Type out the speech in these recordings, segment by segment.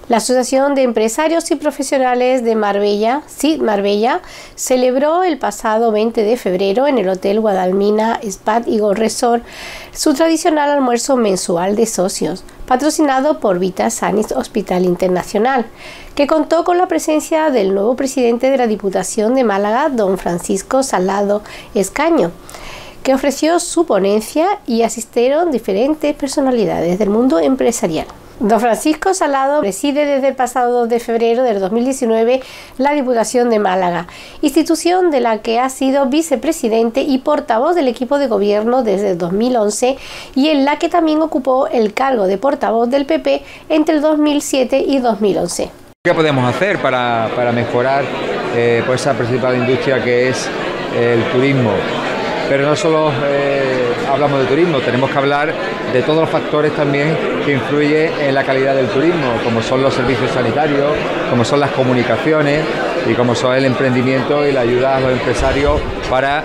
La Asociación de Empresarios y Profesionales de Marbella, CID Marbella, celebró el pasado 20 de febrero en el Hotel Guadalmina Spa y Golf Resort su tradicional almuerzo mensual de socios, patrocinado por Vita Sanis Hospital Internacional, que contó con la presencia del nuevo presidente de la Diputación de Málaga, don Francisco Salado Escaño, que ofreció su ponencia y asistieron diferentes personalidades del mundo empresarial. Don Francisco Salado preside desde el pasado 2 de febrero del 2019 la Diputación de Málaga, institución de la que ha sido vicepresidente y portavoz del equipo de gobierno desde el 2011 y en la que también ocupó el cargo de portavoz del PP entre el 2007 y 2011. ¿Qué podemos hacer para mejorar pues esa principal industria que es el turismo? Pero no solo hablamos de turismo, tenemos que hablar de todos los factores también que influyen en la calidad del turismo, como son los servicios sanitarios, como son las comunicaciones y como son el emprendimiento y la ayuda a los empresarios para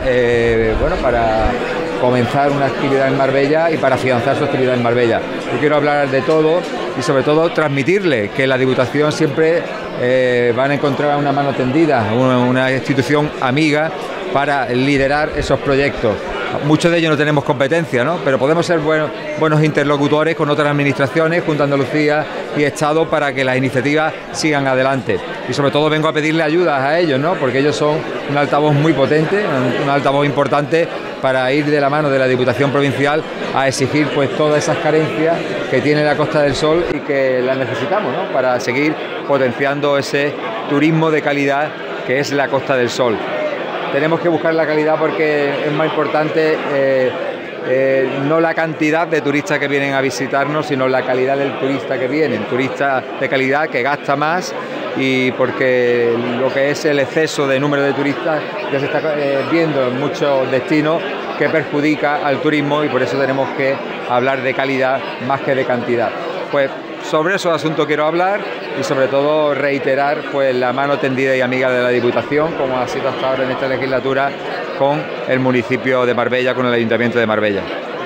comenzar una actividad en Marbella y para afianzar su actividad en Marbella. Yo quiero hablar de todo y sobre todo transmitirle que la Diputación siempre van a encontrar una mano tendida, una institución amiga para liderar esos proyectos. Muchos de ellos no tenemos competencia, ¿no? Pero podemos ser buenos interlocutores con otras administraciones, junto a Andalucía y Estado, para que las iniciativas sigan adelante. Y sobre todo vengo a pedirle ayuda a ellos, ¿no? Porque ellos son un altavoz muy potente, un altavoz importante para ir de la mano de la Diputación Provincial a exigir pues todas esas carencias que tiene la Costa del Sol y que las necesitamos, ¿no? Para seguir potenciando ese turismo de calidad que es la Costa del Sol. Tenemos que buscar la calidad porque es más importante no la cantidad de turistas que vienen a visitarnos, sino la calidad del turista que viene, un turista de calidad que gasta más, y porque lo que es el exceso de número de turistas ya se está viendo en muchos destinos que perjudica al turismo, y por eso tenemos que hablar de calidad más que de cantidad. Pues sobre esos asuntos quiero hablar y sobre todo reiterar pues la mano tendida y amiga de la Diputación, como ha sido hasta ahora en esta legislatura, con el municipio de Marbella, con el Ayuntamiento de Marbella.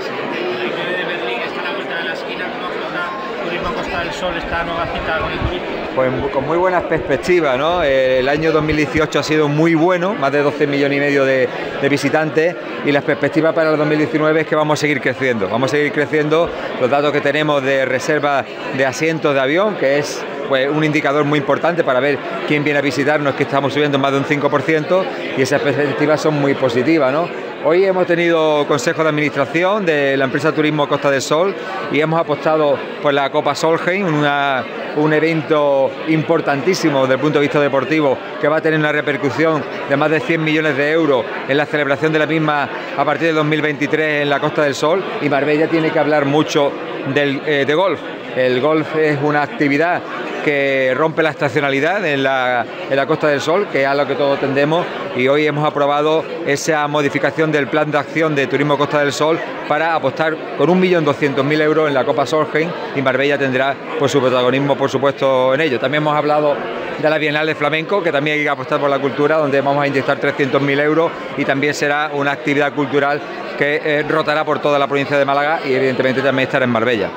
Pues con muy buenas perspectivas, ¿no? El año 2018 ha sido muy bueno, más de 12,5 millones de visitantes, y las perspectivas para el 2019 es que vamos a seguir creciendo. Vamos a seguir creciendo. Los datos que tenemos de reserva de asientos de avión, que es pues un indicador muy importante para ver quién viene a visitarnos, que estamos subiendo más de un 5%, y esas perspectivas son muy positivas, ¿no? Hoy hemos tenido consejo de administración de la empresa Turismo Costa del Sol y hemos apostado por la Copa Solheim, un evento importantísimo desde el punto de vista deportivo, que va a tener una repercusión de más de 100 millones de euros en la celebración de la misma a partir de 2023 en la Costa del Sol. Y Marbella tiene que hablar mucho de golf. El golf es una actividad que rompe la estacionalidad en la Costa del Sol, que es a lo que todos tendemos, y hoy hemos aprobado esa modificación del plan de acción de Turismo Costa del Sol para apostar con 1.200.000 euros en la Copa Solheim, y Marbella tendrá pues su protagonismo, por supuesto, en ello. También hemos hablado de la Bienal de Flamenco, que también hay que apostar por la cultura, donde vamos a inyectar 300.000 euros, y también será una actividad cultural que rotará por toda la provincia de Málaga y evidentemente también estará en Marbella.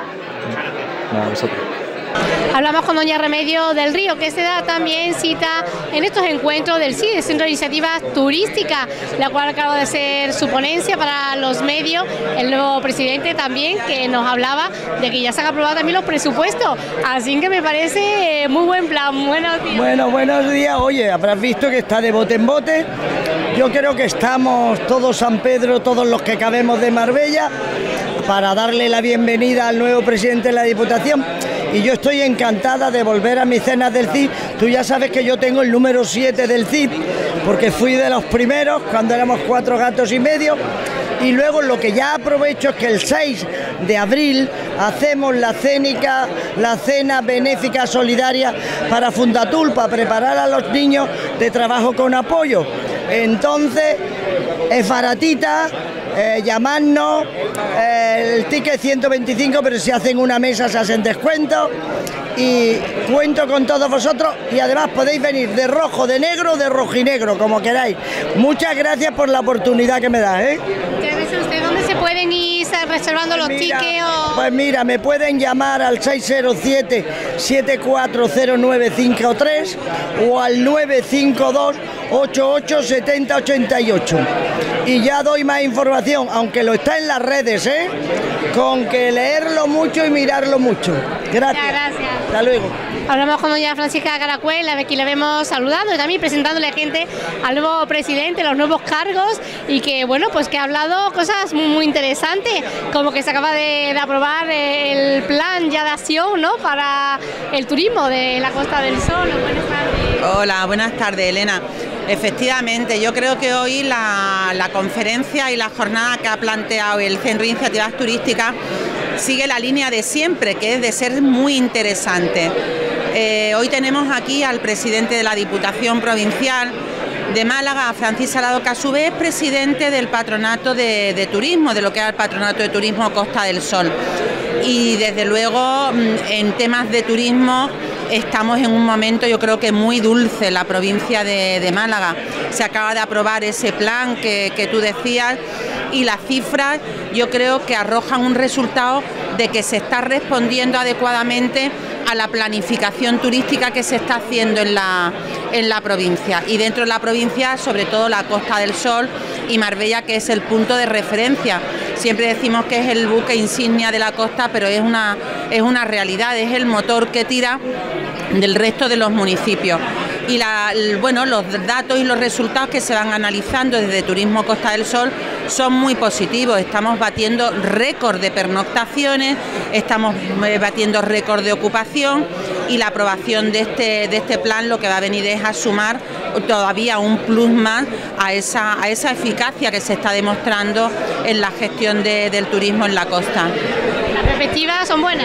A vosotros. Hablamos con doña Remedios del Río, que se da también cita en estos encuentros del CID, el Centro de Iniciativas Turísticas, la cual acaba de hacer su ponencia para los medios, el nuevo presidente también, que nos hablaba de que ya se han aprobado también los presupuestos, así que me parece muy buen plan. Buenos días. Bueno, buenos días. Oye, habrás visto que está de bote en bote. Yo creo que estamos todos San Pedro, todos los que cabemos de Marbella, para darle la bienvenida al nuevo presidente de la Diputación. Y yo estoy encantada de volver a mis cenas del CID. Tú ya sabes que yo tengo el número 7 del CID, porque fui de los primeros cuando éramos 4 gatos y medio. Y luego lo que ya aprovecho es que el 6 de abril hacemos la cena benéfica solidaria para Fundatul, para preparar a los niños de trabajo con apoyo. Entonces, es baratita. Llamadnos, el ticket 125, pero si hacen una mesa se hacen descuentos, y cuento con todos vosotros, y además podéis venir de rojo, de negro, de rojinegro, como queráis. Muchas gracias por la oportunidad que me da, ¿eh? Muchas gracias a usted. ¿Dónde se pueden ir reservando los tickets o...? Pues mira, me pueden llamar al 607-740953 o al 952 88 70 88. Y ya doy más información, aunque lo está en las redes, con que leerlo mucho y mirarlo mucho. Gracias. Gracias. Hasta luego. Hablamos con doña Francisca Caracuel, aquí la vemos saludando y también presentándole a gente al nuevo presidente, los nuevos cargos, y que bueno, pues que ha hablado cosas muy interesantes, como que se acaba de aprobar el plan ya de acción, ¿no?, para el turismo de la Costa del Sol. Buenas tardes. Hola, buenas tardes, Elena. Efectivamente, yo creo que hoy la conferencia y la jornada que ha planteado el Centro de Iniciativas Turísticas sigue la línea de siempre, que es de ser muy interesante. Hoy tenemos aquí al presidente de la Diputación Provincial de Málaga, Francis Salado, que a su vez es presidente del Patronato de Turismo, de lo que es el Patronato de Turismo Costa del Sol. Y desde luego, en temas de turismo, estamos en un momento, yo creo que muy dulce en la provincia de Málaga. Se acaba de aprobar ese plan que tú decías, y las cifras yo creo que arrojan un resultado de que se está respondiendo adecuadamente a la planificación turística que se está haciendo en la provincia, y dentro de la provincia sobre todo la Costa del Sol y Marbella, que es el punto de referencia. Siempre decimos que es el buque insignia de la costa, pero es una realidad, es el motor que tira del resto de los municipios. Y los datos y los resultados que se van analizando desde Turismo Costa del Sol son muy positivos. Estamos batiendo récord de pernoctaciones, estamos batiendo récord de ocupación, y la aprobación de este plan lo que va a venir es a sumar todavía un plus más a esa eficacia que se está demostrando en la gestión del turismo en la costa. ¿Las perspectivas son buenas?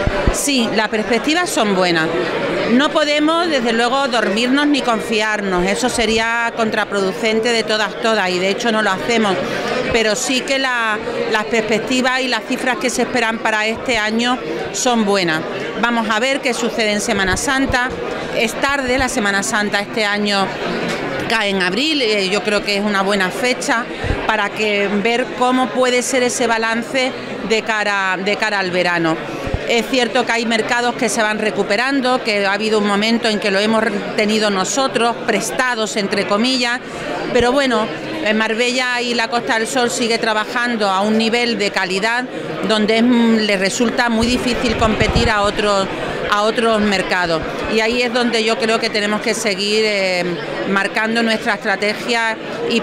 Sí, las perspectivas son buenas. No podemos, desde luego, dormirnos ni confiarnos, eso sería contraproducente de todas, y de hecho no lo hacemos, pero sí que las perspectivas y las cifras que se esperan para este año son buenas. Vamos a ver qué sucede en Semana Santa. Es tarde, la Semana Santa este año cae en abril, yo creo que es una buena fecha para ver cómo puede ser ese balance de cara al verano. Es cierto que hay mercados que se van recuperando, que ha habido un momento en que lo hemos tenido nosotros, prestados entre comillas, pero bueno, Marbella y la Costa del Sol sigue trabajando a un nivel de calidad donde le resulta muy difícil competir a otros mercados, y ahí es donde yo creo que tenemos que seguir marcando nuestra estrategia y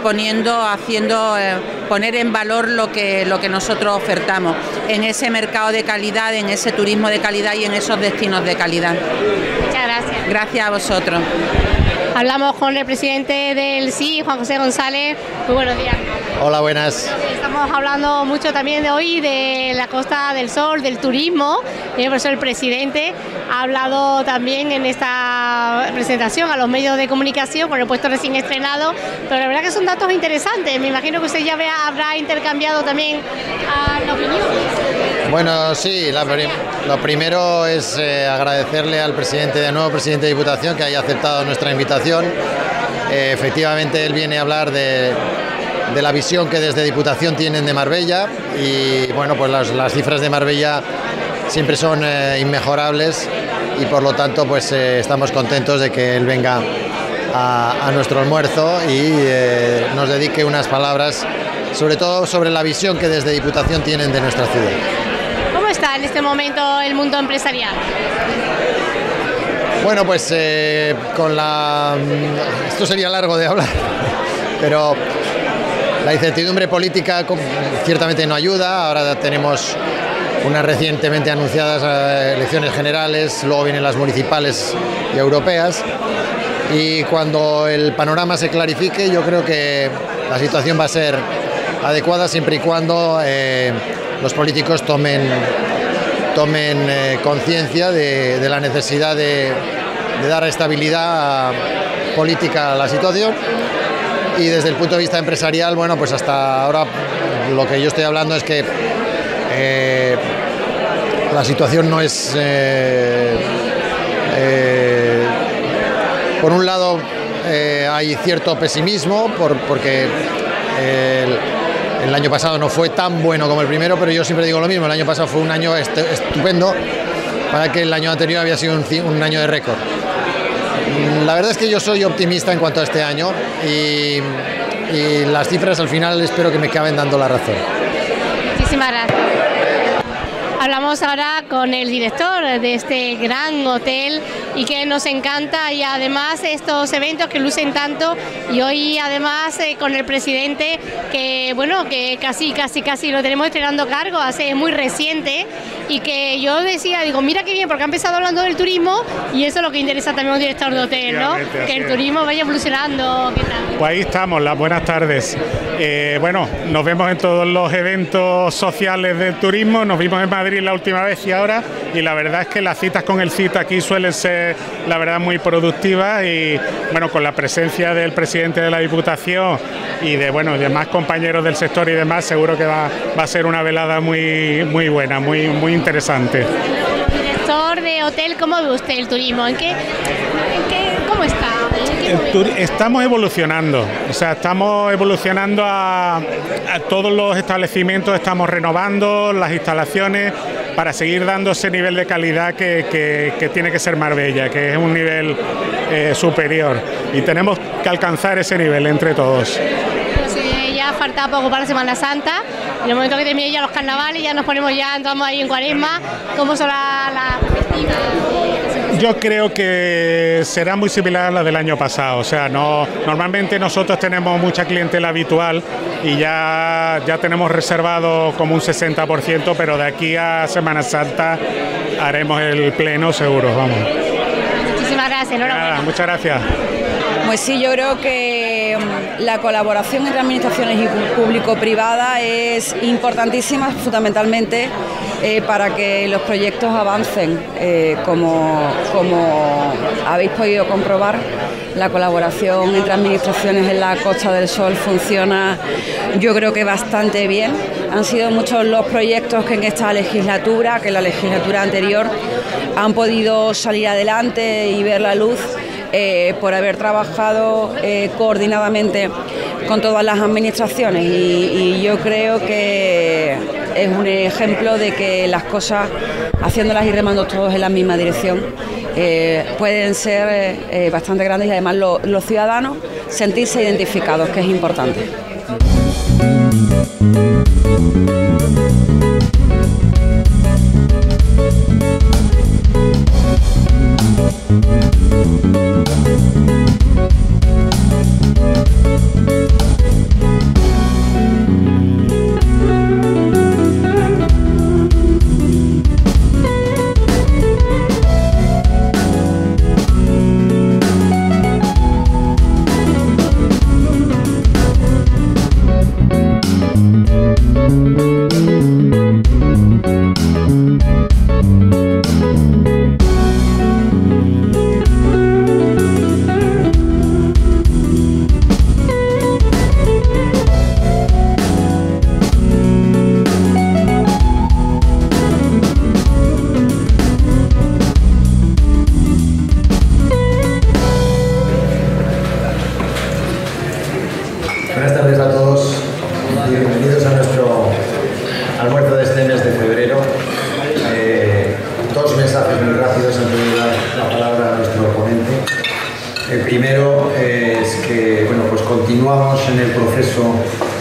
poner en valor lo que nosotros ofertamos en ese mercado de calidad, en ese turismo de calidad y en esos destinos de calidad. Muchas gracias. Gracias a vosotros. Hablamos con el presidente del CII, Juan José González. Muy buenos días. Hola, buenas. Estamos hablando mucho también de hoy de la Costa del Sol, del turismo, y por eso el presidente ha hablado también en esta presentación a los medios de comunicación con el puesto recién estrenado, pero la verdad que son datos interesantes. Me imagino que usted ya habrá intercambiado también la opinión. Bueno, sí, lo primero es agradecerle al nuevo presidente de Diputación que haya aceptado nuestra invitación. Efectivamente, él viene a hablar de la visión que desde Diputación tienen de Marbella, y bueno, pues las cifras de Marbella siempre son inmejorables, y por lo tanto pues estamos contentos de que él venga a nuestro almuerzo y nos dedique unas palabras, sobre todo sobre la visión que desde Diputación tienen de nuestra ciudad. ¿Cómo está en este momento el mundo empresarial? Bueno, pues esto sería largo de hablar, pero la incertidumbre política ciertamente no ayuda. Ahora tenemos unas recientemente anunciadas elecciones generales, luego vienen las municipales y europeas, y cuando el panorama se clarifique yo creo que la situación va a ser adecuada siempre y cuando los políticos tomen conciencia de la necesidad de dar estabilidad política a la situación. Y desde el punto de vista empresarial, bueno, pues hasta ahora lo que yo estoy hablando es que la situación no es... por un lado hay cierto pesimismo porque El año pasado no fue tan bueno como el primero, pero yo siempre digo lo mismo, el año pasado fue un año estupendo, para que el año anterior había sido un año de récord. La verdad es que yo soy optimista en cuanto a este año y las cifras al final espero que me acaben dando la razón. Muchísimas gracias. Hablamos ahora con el director de este gran hotel y que nos encanta, y además estos eventos que lucen tanto, y hoy además con el presidente que bueno, que casi lo tenemos estrenando cargo, es muy reciente, y que yo decía, digo, mira qué bien, porque ha empezado hablando del turismo y eso es lo que interesa también a un director de hotel, ¿no? Que el turismo vaya evolucionando. ¿Qué tal? Pues ahí estamos, las buenas tardes. Bueno, nos vemos en todos los eventos sociales del turismo, nos vimos en Madrid la última vez y ahora, y la verdad es que las citas con el CIT aquí suelen ser, la verdad, muy productivas, y bueno, con la presencia del presidente de la Diputación y de, bueno, demás compañeros del sector y demás, seguro que va a ser una velada muy buena, muy interesante. Director de hotel, ¿cómo ve usted el turismo? ¿Cómo está? Estamos evolucionando, o sea, estamos evolucionando a todos los establecimientos, estamos renovando las instalaciones para seguir dando ese nivel de calidad que tiene que ser Marbella, que es un nivel superior, y tenemos que alcanzar ese nivel entre todos. Ya falta poco para la Semana Santa, en el momento que termine ya los carnavales, ya nos ponemos, ya entramos ahí en Cuaresma. ¿Cómo será la perspectiva? Yo creo que será muy similar a la del año pasado, o sea, normalmente nosotros tenemos mucha clientela habitual y ya tenemos reservado como un 60%, pero de aquí a Semana Santa haremos el pleno seguro, vamos. Muchísimas gracias, enhorabuena. Nada, muchas gracias. Pues sí, yo creo que la colaboración entre administraciones y público-privada es importantísima, fundamentalmente para que los proyectos avancen. Como habéis podido comprobar, la colaboración entre administraciones en la Costa del Sol funciona, yo creo que bastante bien. Han sido muchos los proyectos que en esta legislatura, que en la legislatura anterior, han podido salir adelante y ver la luz, por haber trabajado coordinadamente con todas las administraciones, y yo creo que es un ejemplo de que las cosas, haciéndolas y remando todos en la misma dirección, pueden ser bastante grandes, y además los ciudadanos sentirse identificados, que es importante. Buenas tardes a todos y bienvenidos a nuestro almuerzo de este mes de febrero. Dos mensajes muy rápidos antes de dar la palabra a nuestro ponente. El primero es que pues continuamos en el proceso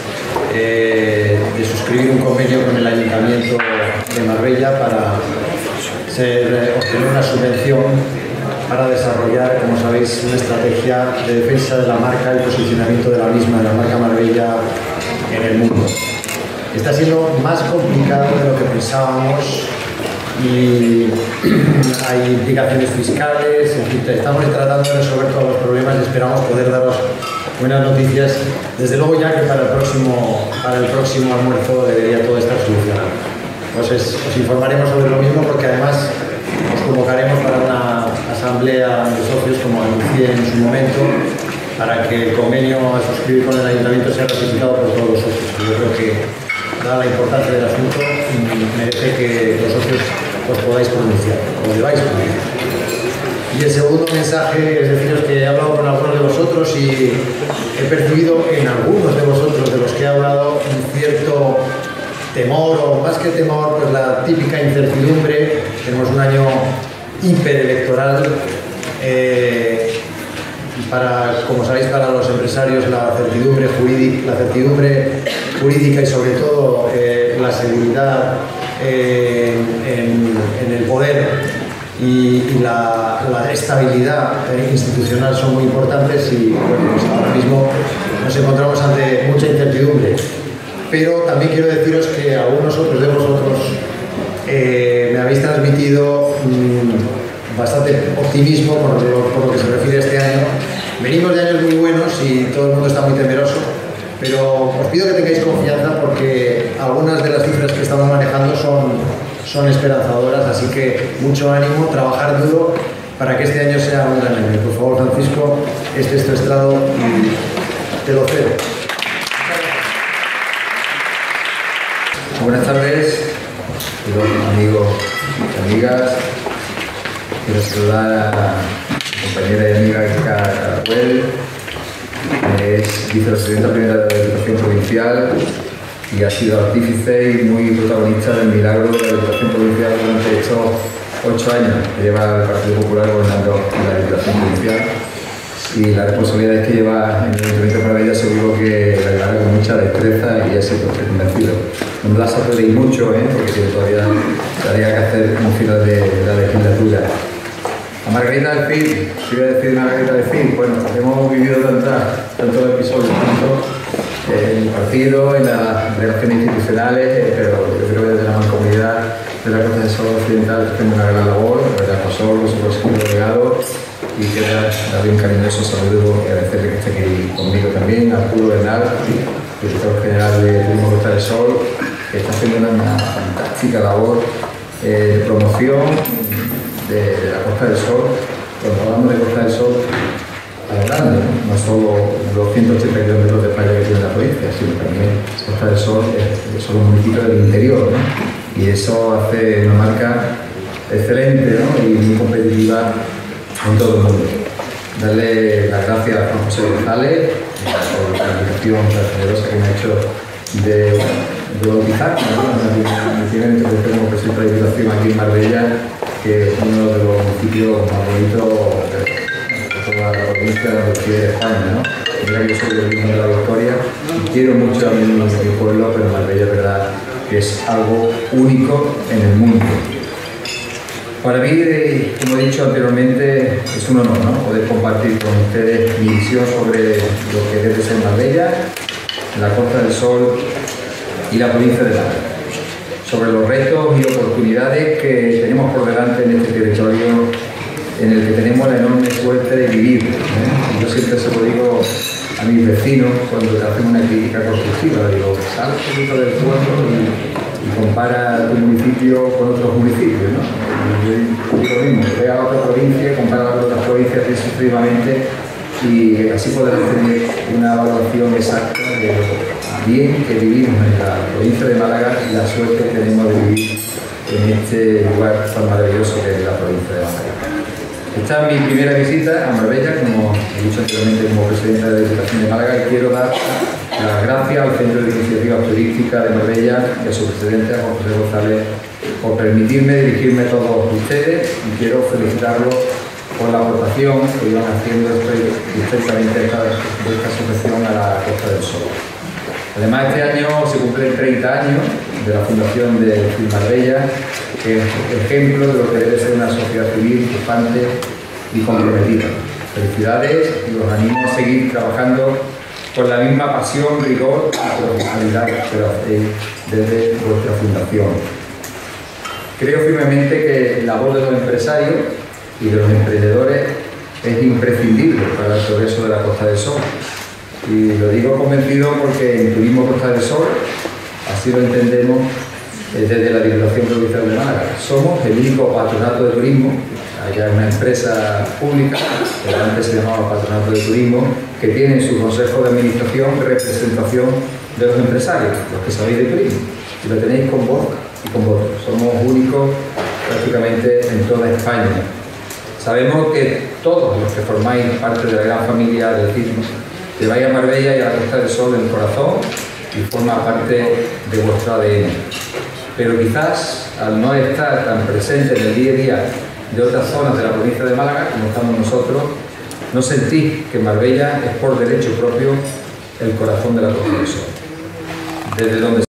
de suscribir un convenio con el Ayuntamiento de Marbella para obtener una subvención para desarrollar, como sabéis, una estrategia de defensa de la marca y posicionamiento de la misma, de la marca Marbella, en el mundo. Está siendo más complicado de lo que pensábamos y hay implicaciones fiscales, en fin, estamos tratando de resolver todos los problemas y esperamos poder daros buenas noticias. Desde luego ya que para el próximo almuerzo debería todo estar solucionado. Pues os informaremos sobre lo mismo, porque además os convocaremos para una asamblea de socios, como anuncié en su momento, para que el convenio a suscribir con el Ayuntamiento sea ratificado por todos los socios. Yo creo que, dada la importancia del asunto, merece que los socios os podáis pronunciar, o debáis pronunciar. Y el segundo mensaje es deciros que he hablado con algunos de vosotros y he percibido en algunos de vosotros de los que he hablado un cierto temor, o más que temor, pues la típica incertidumbre. Tenemos un año hiperelectoral. Como sabéis, para los empresarios la certidumbre jurídica y sobre todo la seguridad en el poder y la estabilidad institucional son muy importantes, y bueno, pues ahora mismo nos encontramos ante mucha incertidumbre. Pero también quiero deciros que algunos otros de vosotros me habéis transmitido bastante optimismo por lo que se refiere a este año. Venimos de años muy buenos y todo el mundo está muy temeroso, pero os pido que tengáis confianza, porque algunas de las cifras que estamos manejando son esperanzadoras, así que mucho ánimo, trabajar duro para que este año sea un gran año. Por favor, Francisco, este es tu estrado y te lo cedo. Buenas tardes, amigos y amigas. Quiero saludar a mi compañera y amiga Ica Caracuel, que es vicepresidenta primera de la Diputación Provincial y ha sido artífice y muy protagonista del milagro de la Diputación Provincial durante estos 8 años que lleva el Partido Popular gobernando en la Diputación Provincial. Y las responsabilidades que lleva en el Ayuntamiento de Marbella seguro que la llevará con mucha destreza y éxito, estoy convencido. No me la sorprendéis mucho, porque todavía tendría que hacer un final de la legislatura. A Margarita del Cid, ¿qué iba a decir Margarita del Cid? Bueno, hemos vivido tantos episodios, en el partido, en las relaciones institucionales, pero yo creo que desde la Mancomunidad de la Costa del Sol Occidental haciendo una gran labor, a Pasol, su consejero delegado, y quiero darle un cariñoso saludo y agradecerle que esté aquí conmigo también, a Arturo Bernal, director general de Turismo Costa del Sol, que está haciendo una fantástica labor de promoción de la Costa del Sol. Cuando hablamos de Costa del Sol, a lo grande, no solo los 180 kilómetros de playa que tiene la provincia, sino también Costa del Sol son los municipios del interior, y eso hace una marca excelente, y muy competitiva en todo el mundo. Darle las gracias a Juan José González por la invitación tan generosa que me ha hecho de bautizar, me tiene introducido como presidente de la Diputación aquí en Marbella, que es uno de los municipios más bonitos de toda la provincia de España. Mira que yo soy del mismo de la Victoria y quiero mucho a mi pueblo, pero Marbella es verdad que es algo único en el mundo. Para mí, como he dicho anteriormente, es un honor poder compartir con ustedes mi visión sobre lo que debe ser Marbella, la Costa del Sol y la provincia de Málaga, sobre los retos y oportunidades que tenemos por delante en este territorio en el que tenemos la enorme suerte de vivir. Yo siempre se lo digo a mis vecinos cuando hacen una crítica constructiva, digo, sal un poquito del pueblo y compara tu municipio con otros municipios, Yo digo lo mismo, ve a otra provincia, compara con otras provincias sucesivamente, y así podrás tener una evaluación exacta de lo bien que vivimos en la provincia de Málaga y la suerte que tenemos de vivir en este lugar tan maravilloso que es la provincia de Málaga. Esta es mi primera visita a Marbella, como he dicho anteriormente, como presidenta de la Diputación de Málaga, y quiero dar las gracias al Centro de Iniciativas Turísticas de Marbella y a su presidente, a Juan José González, por permitirme dirigirme a todos ustedes, y quiero felicitarlos por la aportación que iban haciendo históricamente esta asociación a la Costa del Sol. Además, este año se cumplen 30 años de la fundación de FIL Marbella, que es ejemplo de lo que debe ser una sociedad civil triunfante y comprometida. Felicidades y los animo a seguir trabajando con la misma pasión, rigor y profesionalidad que lo hacéis desde vuestra fundación. Creo firmemente que la voz de los empresarios y de los emprendedores es imprescindible para el progreso de la Costa del Sol. Y lo digo convencido porque en Turismo Costa del Sol, así lo entendemos desde la Diputación Provincial de Málaga. Somos el único patronato de turismo, allá es una empresa pública, que antes se llamaba Patronato de Turismo, que tiene en su consejo de administración representación de los empresarios, los que sabéis de turismo, y lo tenéis con voz y con voto. Somos únicos prácticamente en toda España. Sabemos que todos los que formáis parte de la gran familia del turismo Lleváis a Marbella y a la Costa del Sol en el corazón y forma parte de vuestro ADN. Pero quizás al no estar tan presente en el día a día de otras zonas de la provincia de Málaga, como estamos nosotros, no sentís que Marbella es por derecho propio el corazón de la Costa del Sol. Desde donde